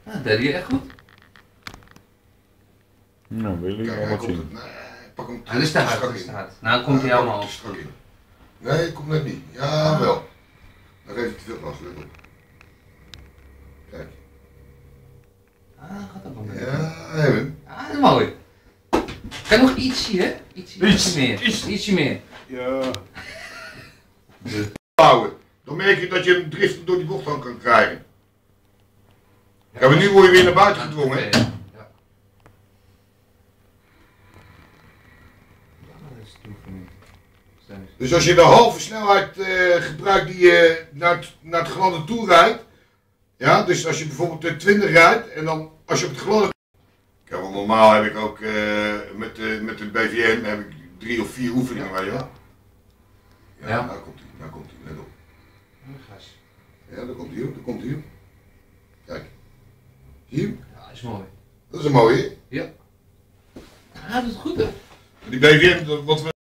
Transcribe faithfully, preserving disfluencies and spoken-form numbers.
Ja, dat deed je echt goed. Nou, wil ik Kijk, wel hij wat komt zien. het. Nee, pak hem Ja, dat is te hard, strak dat is in. te hard. Nou, dan komt hij Ja, helemaal pak op. hem strak in. Nee, komt net niet. Ja, wel. Dan geef je te veel gas, let op. Kijk. Ah, gaat ook nog mee. Ja, hebben hem. Ah, dat is mooi. Kan nog ietsje, hè? Ietsje, Iets, ietsje meer. iets. Ietsje meer. Ja. Bouwen. Dan merk je dat je hem driftig door die bocht aan kan krijgen. Ja, maar nu word je weer naar buiten gedwongen. Hè? Ja. Ja, dat is toevoeging. Dus als je de halve snelheid uh, gebruikt die je naar het, naar het gladde toe rijdt. Ja, dus als je bijvoorbeeld de twintig rijdt en dan als je op het gladde. Ja, want normaal heb ik ook uh, met, de, met de B V M heb ik drie of vier oefeningen, weet je wel. Ja, Ja. nou komt hij, nou komt hij, let op. Gas. Ja, daar komt hij op, daar komt hij op. Kijk. Zie je hem? Ja, is mooi. Dat is een mooie. Ja. Ah, dat is goed, hè? Die B V M, wat we